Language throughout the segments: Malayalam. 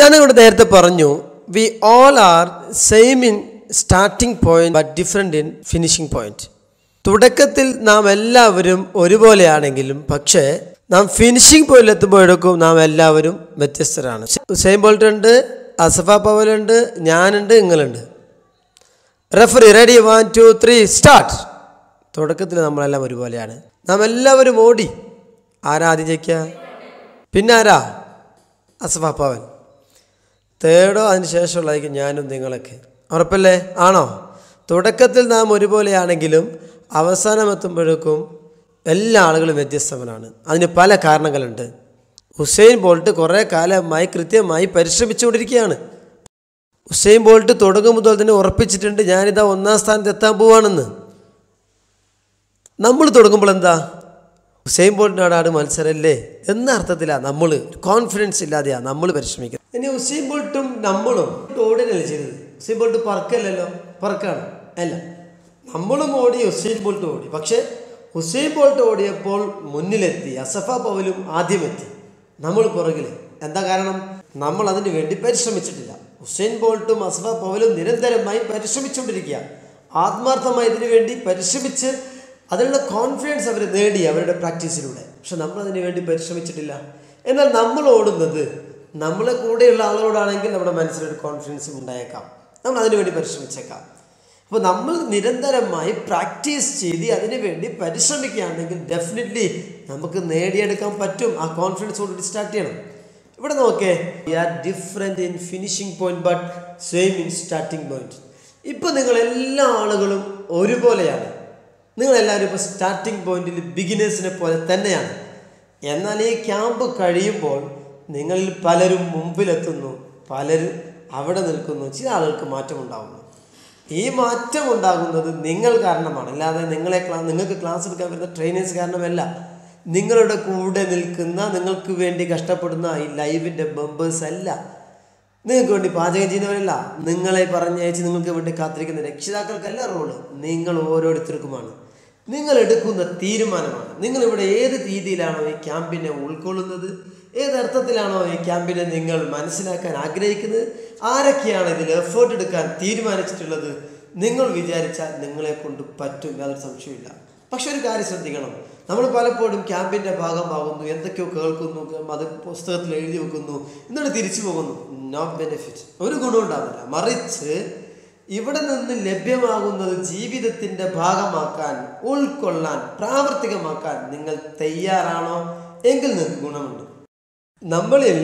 ഞാനിവിടെ നേരത്തെ പറഞ്ഞു we all are same in starting point but different in finishing point. തുടക്കത്തിൽ നാം എല്ലാവരും ഒരുപോലെയാണെങ്കിലും പക്ഷേ നാം ഫിനിഷിംഗ് പോയിന്റിൽ എത്തുമ്പോഴേക്കും നാം എല്ലാവരും വ്യത്യസ്തരാണ്. ഉസൈൻ ബോൾട്ട് ഉണ്ട്, അസഫ പവൽ ഉണ്ട്, ഞാനുണ്ട്, നിങ്ങളുണ്ട്. Referee ready 1 2 3 start. തുടക്കത്തിൽ നമ്മളെല്ലാം ഒരുപോലെയാണ്. നാം എല്ലാവരും ഓടി. ആരാ ആദ്യം ജയിക്കുക? പിന്നെ ആരാ? അസഫ പവൽ. തേർഡോ അതിന് ശേഷമുള്ളതായിരിക്കും ഞാനും നിങ്ങളൊക്കെ. ഉറപ്പല്ലേ? ആണോ? തുടക്കത്തിൽ നാം ഒരുപോലെയാണെങ്കിലും അവസാനം എത്തുമ്പോഴേക്കും എല്ലാ ആളുകളും വ്യത്യസ്തവനാണ്. അതിന് പല കാരണങ്ങളുണ്ട്. ഉസൈൻ ബോൾട്ട് കുറേ കാലമായി കൃത്യമായി പരിശ്രമിച്ചുകൊണ്ടിരിക്കുകയാണ്. ഉസൈൻ ബോൾട്ട് തുടങ്ങും മുതൽ തന്നെ ഉറപ്പിച്ചിട്ടുണ്ട്, ഞാനിതാ 1ാം സ്ഥാനത്ത് എത്താൻ പോവാണെന്ന്. നമ്മൾ തുടങ്ങുമ്പോൾ എന്താ? ഉസൈൻ ബോൾട്ടിനോടാണ് മത്സരമല്ലേ എന്ന അർത്ഥത്തിലാണ് നമ്മൾ കോൺഫിഡൻസ് ഇല്ലാതെയാണ് നമ്മൾ പരിശ്രമിക്കുന്നത്. ഇനി ഉസൈൻ ബോൾട്ടും നമ്മളും ഓടുകയല്ലേ ചെയ്തത്. ഉസൈൻ ബോൾട്ട് പറക്കല്ലല്ലോ, പറക്കാണ് അല്ല. നമ്മളും ഓടി, ഉസൈൻ ബോൾട്ട് ഓടി. പക്ഷേ ഉസൈൻ ബോൾട്ട് ഓടിയപ്പോൾ മുന്നിലെത്തി, അസഫ പവലും ആദ്യമെത്തി, നമ്മൾ പുറകിൽ. എന്താ കാരണം? നമ്മൾ അതിനു വേണ്ടി പരിശ്രമിച്ചിട്ടില്ല. ഉസൈൻ ബോൾട്ടും അസഫ പവലും നിരന്തരമായി പരിശ്രമിച്ചുകൊണ്ടിരിക്കുക, ആത്മാർത്ഥമായി ഇതിനു വേണ്ടി പരിശ്രമിച്ച് അതിനുള്ള കോൺഫിഡൻസ് അവർ നേടി അവരുടെ പ്രാക്ടീസിലൂടെ. പക്ഷെ നമ്മളതിനു വേണ്ടി പരിശ്രമിച്ചിട്ടില്ല. എന്നാൽ നമ്മൾ ഓടുന്നത് നമ്മളെ കൂടെയുള്ള ആളുകളോടാണെങ്കിൽ നമ്മുടെ മനസ്സിലൊരു കോൺഫിഡൻസും ഉണ്ടായേക്കാം, നമ്മൾ അതിനു വേണ്ടി പരിശ്രമിച്ചേക്കാം. അപ്പോൾ നമ്മൾ നിരന്തരമായി പ്രാക്ടീസ് ചെയ്ത് അതിനു വേണ്ടി പരിശ്രമിക്കുകയാണെങ്കിൽ ഡെഫിനറ്റ്ലി നമുക്ക് നേടിയെടുക്കാൻ പറ്റും. ആ കോൺഫിഡൻസ് ഓൾറെഡി സ്റ്റാർട്ട് ചെയ്യണം. ഇവിടെ നോക്കേ, we are different in finishing point but same in starting point. ഇപ്പോൾ നിങ്ങളെല്ലാ ആളുകളും ഒരുപോലെയാണ്. നിങ്ങളെല്ലാവരും ഇപ്പോൾ സ്റ്റാർട്ടിംഗ് പോയിന്റിൽ ബിഗിനേഴ്സിനെ പോലെ തന്നെയാണ്. എന്നാൽ ഈ ക്യാമ്പ് കഴിയുമ്പോൾ നിങ്ങളിൽ പലരും മുമ്പിലെത്തുന്നു, പലരും അവിടെ നിൽക്കുന്നു, ചില ആളുകൾക്ക് മാറ്റമുണ്ടാകുന്നു. ഈ മാറ്റം ഉണ്ടാകുന്നത് നിങ്ങൾ കാരണമാണ്, അല്ലാതെ നിങ്ങൾക്ക് ക്ലാസ് എടുക്കാൻ വരുന്ന ട്രെയിനേഴ്സ് കാരണമല്ല. നിങ്ങളുടെ കൂടെ നിൽക്കുന്ന, നിങ്ങൾക്ക് വേണ്ടി കഷ്ടപ്പെടുന്ന ഈ ലൈവിൻ്റെ മെമ്പേഴ്സ് അല്ല, നിങ്ങൾക്ക് വേണ്ടി പാചകം ചെയ്യുന്നവരല്ല, നിങ്ങളെ പറഞ്ഞയച്ച് നിങ്ങൾക്ക് വേണ്ടി കാത്തിരിക്കുന്ന രക്ഷിതാക്കൾക്കല്ല റോള്, നിങ്ങൾ ഓരോരുത്തർക്കുമാണ്. നിങ്ങൾ എടുക്കുന്ന തീരുമാനമാണ്. നിങ്ങളിവിടെ ഏത് രീതിയിലാണോ ഈ ക്യാമ്പിനെ ഉൾക്കൊള്ളുന്നത്, ഏതർത്ഥത്തിലാണോ ഈ ക്യാമ്പിനെ നിങ്ങൾ മനസ്സിലാക്കാൻ ആഗ്രഹിക്കുന്നത്, ആരൊക്കെയാണ് ഇതിൽ എഫേർട്ട് എടുക്കാൻ തീരുമാനിച്ചിട്ടുള്ളത്, നിങ്ങൾ വിചാരിച്ചാൽ നിങ്ങളെ കൊണ്ട് പറ്റും, യാതൊരു സംശയമില്ല. പക്ഷെ ഒരു കാര്യം ശ്രദ്ധിക്കണം, നമ്മൾ പലപ്പോഴും ക്യാമ്പിൻ്റെ ഭാഗമാകുന്നു, എന്തൊക്കെയോ കേൾക്കുന്നു, അത് പുസ്തകത്തിൽ എഴുതി വെക്കുന്നു, എന്നിട്ട് തിരിച്ചു പോകുന്നു. നോ ബെനിഫിറ്റ്, ഒരു ഗുണം ഉണ്ടാവില്ല. മറിച്ച് ഇവിടെ നിന്ന് ലഭ്യമാകുന്നത് ജീവിതത്തിൻ്റെ ഭാഗമാക്കാൻ, ഉൾക്കൊള്ളാൻ, പ്രാവർത്തികമാക്കാൻ നിങ്ങൾ തയ്യാറാണോ എങ്കിൽ നിങ്ങൾക്ക് ഗുണമുണ്ട്. നമ്മളിൽ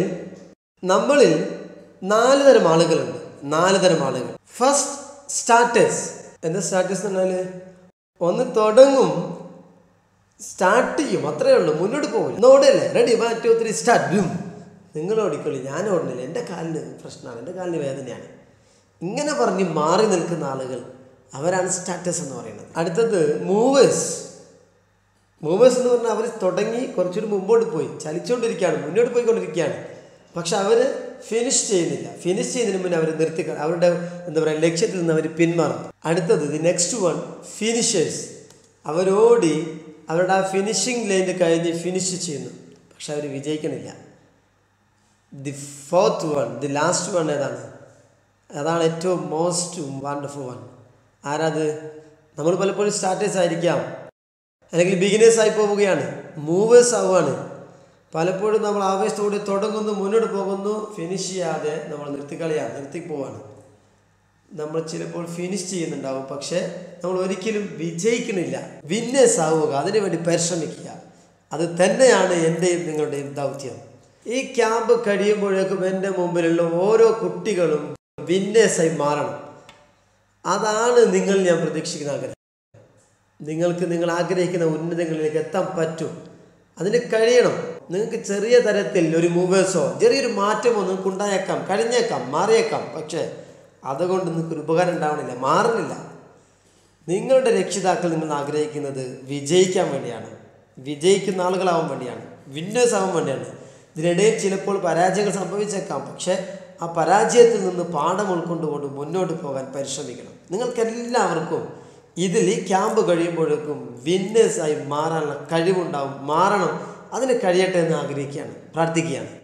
4 തരം ആളുകളുണ്ട്. 4 തരം ആളുകൾ. First starters. എന്താ സ്റ്റാർട്ടേഴ്സ് എന്ന് പറഞ്ഞാൽ? ഒന്ന് തുടങ്ങും, സ്റ്റാർട്ട് ചെയ്യും, അത്രയേ ഉള്ളൂ, മുന്നോട്ട് പോകില്ല. ഒന്ന് ഓടല്ലേ, റെഡി 1 2 3 സ്റ്റാർട്ട്. നിങ്ങൾ ഓടിക്കൊള്ളി, ഞാൻ ഓടുന്നില്ല, എൻ്റെ കാലിന് പ്രശ്നമാണ്, എൻ്റെ കാലിന് വേദനയാണ്, ഇങ്ങനെ പറഞ്ഞ് മാറി നിൽക്കുന്ന ആളുകൾ, അവരാണ് സ്റ്റാർട്ടേഴ്സ് എന്ന് പറയുന്നത്. അടുത്തത് മൂവേഴ്സ്. മൂവേഴ്സ് എന്ന് പറഞ്ഞാൽ അവർ തുടങ്ങി കുറച്ചുകൂടി മുമ്പോട്ട് പോയി, ചലിച്ചുകൊണ്ടിരിക്കുകയാണ്, മുന്നോട്ട് പോയിക്കൊണ്ടിരിക്കുകയാണ്. പക്ഷെ അവർ ഫിനിഷ് ചെയ്യുന്നില്ല. ഫിനിഷ് ചെയ്യുന്നതിന് മുന്നേ അവർ നിർത്തി, അവരുടെ എന്താ പറയുക, ലക്ഷ്യത്തിൽ നിന്ന് അവർ പിന്മാറും. അടുത്തത് നെക്സ്റ്റ് വൺ ഫിനിഷേഴ്സ്. അവരോടി അവരുടെ ആ ഫിനിഷിംഗ് ലൈനിൽ കഴിഞ്ഞ് ഫിനിഷ് ചെയ്യുന്നു, പക്ഷെ അവർ വിജയിക്കണില്ല. The fourth one, the last one ഏതാണ്? അതാണ് ഏറ്റവും മോസ്റ്റ് വണ്ടർഫുൾ വൺ. ആരാത്? നമ്മൾ പലപ്പോഴും സ്റ്റാർട്ടേഴ്സ് ആയിരിക്കാം, അല്ലെങ്കിൽ ബിഗിനേഴ്സായി പോവുകയാണ്, മൂവേഴ്സ് ആവുകയാണ്. പലപ്പോഴും നമ്മൾ ആവേശത്തോടെ തുടങ്ങുന്നു, മുന്നോട്ട് പോകുന്നു, ഫിനിഷ് ചെയ്യാതെ നമ്മൾ നിർത്തിപ്പോവാണ്. നമ്മൾ ചിലപ്പോൾ ഫിനിഷ് ചെയ്യുന്നുണ്ടാവും, പക്ഷേ നമ്മൾ ഒരിക്കലും വിജയിക്കണില്ല. വിന്നേഴ്സ് ആവുക, അതിനുവേണ്ടി പരിശ്രമിക്കുക, അത് തന്നെയാണ് എൻ്റെയും നിങ്ങളുടെയും ദൗത്യം. ഈ ക്യാമ്പ് കഴിയുമ്പോഴേക്കും എൻ്റെ മുമ്പിലുള്ള ഓരോ കുട്ടികളും വിന്നേഴ്സായി മാറണം. അതാണ് ഞാൻ പ്രതീക്ഷിക്കുന്ന ആഗ്രഹം. നിങ്ങൾക്ക് നിങ്ങൾ ആഗ്രഹിക്കുന്ന ഉന്നതങ്ങളിലേക്ക് എത്താൻ പറ്റും, അതിന് കഴിയണം. നിങ്ങൾക്ക് ചെറിയ തരത്തിൽ ഒരു മൂവേഴ്സോ ചെറിയൊരു മാറ്റമോ നിങ്ങൾക്ക് ഉണ്ടായേക്കാം, കഴിഞ്ഞേക്കാം, മാറിയേക്കാം. പക്ഷേ അതുകൊണ്ട് നിങ്ങൾക്കൊരു ഉപകാരം ഉണ്ടാവണില്ല, മാറുന്നില്ല. നിങ്ങളുടെ രക്ഷിതാക്കൾ നിങ്ങൾ ആഗ്രഹിക്കുന്നത് വിജയിക്കാൻ വേണ്ടിയാണ്, വിജയിക്കുന്ന ആളുകളാവാൻ വേണ്ടിയാണ്, വിന്നേഴ്സ് ആവാൻ വേണ്ടിയാണ്. ഇതിനിടയിൽ ചിലപ്പോൾ പരാജയങ്ങൾ സംഭവിച്ചേക്കാം, പക്ഷേ ആ പരാജയത്തിൽ നിന്ന് പാഠം ഉൾക്കൊണ്ടുകൊണ്ട് മുന്നോട്ട് പോകാൻ പരിശ്രമിക്കണം. നിങ്ങൾക്കെല്ലാവർക്കും ഇതിൽ ഈ ക്യാമ്പ് കഴിയുമ്പോഴേക്കും വിന്നേഴ്സായി മാറാനുള്ള കഴിവുണ്ടാവും, മാറണം. അതിന് കഴിയട്ടെ എന്ന് ആഗ്രഹിക്കുകയാണ്, പ്രാർത്ഥിക്കുകയാണ്.